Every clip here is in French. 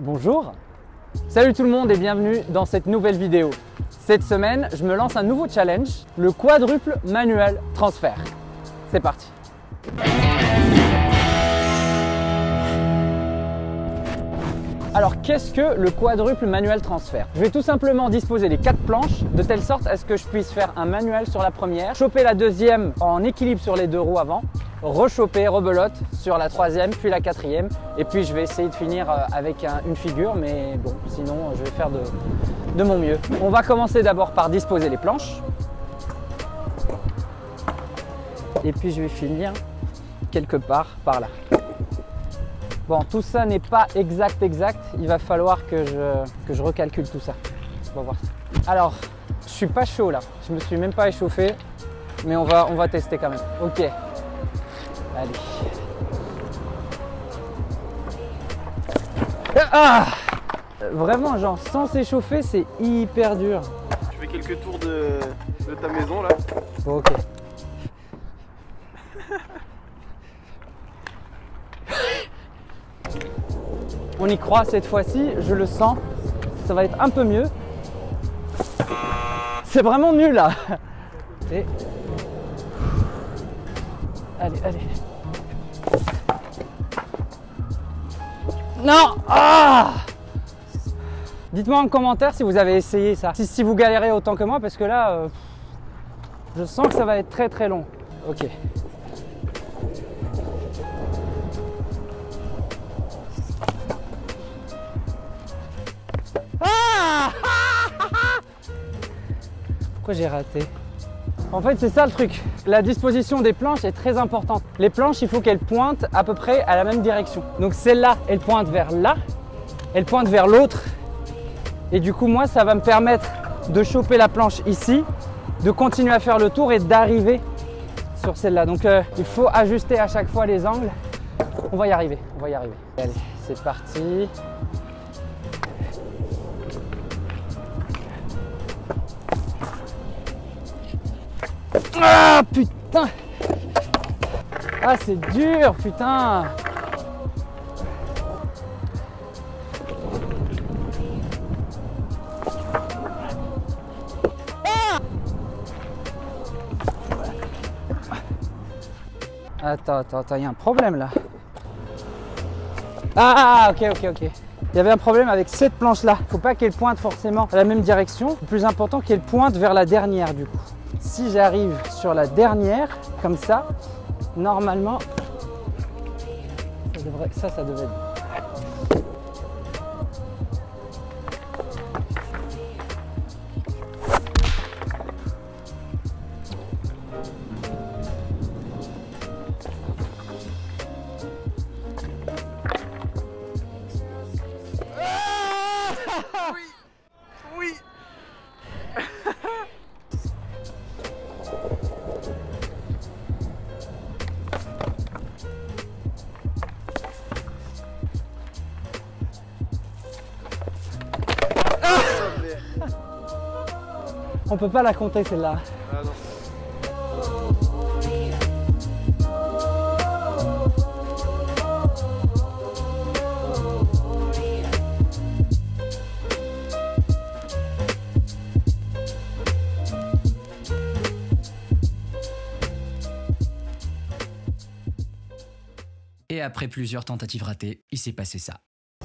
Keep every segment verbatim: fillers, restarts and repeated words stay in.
Bonjour. Salut tout le monde et bienvenue dans cette nouvelle vidéo. Cette semaine, je me lance un nouveau challenge, le quadruple manuel transfert. C'est parti. Alors qu'est-ce que le quadruple manuel transfert? Je vais tout simplement disposer les quatre planches de telle sorte à ce que je puisse faire un manuel sur la première, choper la deuxième en équilibre sur les deux roues avant, rechoper, rebelote sur la troisième puis la quatrième et puis je vais essayer de finir avec un, une figure, mais bon sinon je vais faire de, de mon mieux. On va commencer d'abord par disposer les planches et puis je vais finir quelque part par là. Bon, tout ça n'est pas exact exact, il va falloir que je, que je recalcule tout ça. On va voir ça. Alors, je suis pas chaud là, je me suis même pas échauffé, mais on va, on va tester quand même. Ok, allez. Ah, vraiment, genre, sans s'échauffer, c'est hyper dur. Tu fais quelques tours de, de ta maison là. Bon, ok. On y croit cette fois-ci, je le sens, ça va être un peu mieux. C'est vraiment nul là. Et... Allez, allez. Non, ah, dites-moi en commentaire si vous avez essayé ça, si, si vous galérez autant que moi, parce que là, euh, je sens que ça va être très très long. Ok. Pourquoi j'ai raté? En fait, c'est ça le truc. La disposition des planches est très importante. Les planches, il faut qu'elles pointent à peu près à la même direction. Donc celle-là, elle pointe vers là, elle pointe vers l'autre. Et du coup, moi, ça va me permettre de choper la planche ici, de continuer à faire le tour et d'arriver sur celle-là. Donc euh, il faut ajuster à chaque fois les angles. On va y arriver, on va y arriver. Allez, c'est parti. Ah putain! Ah c'est dur putain! Ah attends, attends, attends, il y a un problème là. Ah ok, ok, ok. Il y avait un problème avec cette planche là. Faut pas qu'elle pointe forcément à la même direction. Le plus important, qu'elle pointe vers la dernière du coup. Si j'arrive sur la dernière, comme ça, normalement, ça, devrait, ça, ça devait être... Oui, oui. On peut pas la compter celle-là. Ah non. Et après plusieurs tentatives ratées, il s'est passé ça.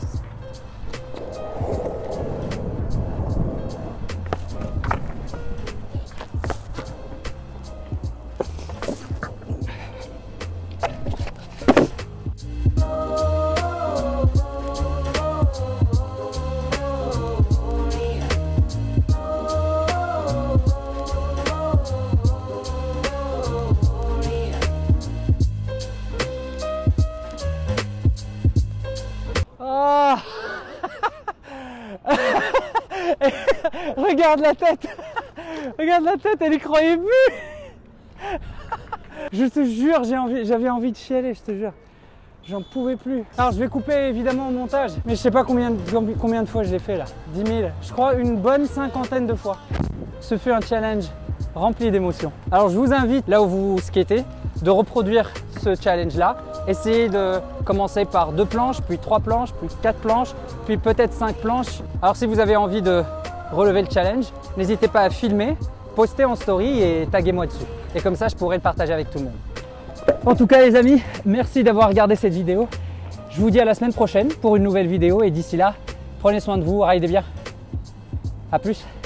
Regarde la tête. Regarde la tête, elle y croyait plus. Je te jure, j'ai envie, j'avais envie de chialer, je te jure. J'en pouvais plus. Alors je vais couper évidemment au montage, mais je sais pas combien, combien de fois je l'ai fait là. dix mille, je crois une bonne cinquantaine de fois. Ce fut un challenge rempli d'émotions. Alors je vous invite, là où vous skatez, de reproduire ce challenge là Essayez de commencer par deux planches, puis trois planches, puis quatre planches, puis peut-être cinq planches. Alors si vous avez envie de relever le challenge, n'hésitez pas à filmer, poster en story et taguez-moi dessus. Et comme ça, je pourrai le partager avec tout le monde. En tout cas les amis, merci d'avoir regardé cette vidéo. Je vous dis à la semaine prochaine pour une nouvelle vidéo et d'ici là, prenez soin de vous, ridez bien. A plus.